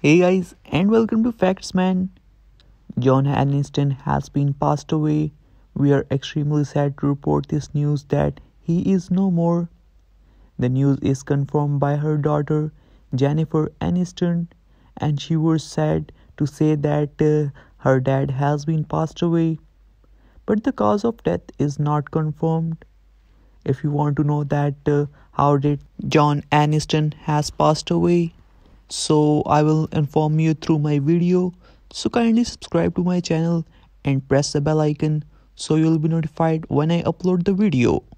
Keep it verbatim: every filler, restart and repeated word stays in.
Hey guys, and welcome to Facts Man. John Aniston has been passed away. We are extremely sad to report this news that he is no more. The news is confirmed by her daughter, Jennifer Aniston, and she was sad to say that uh, her dad has been passed away. But the cause of death is not confirmed. If you want to know that uh, how did John Aniston has passed away, so I will inform you through my video. So kindly subscribe to my channel and press the bell icon so you'll be notified when I upload the video.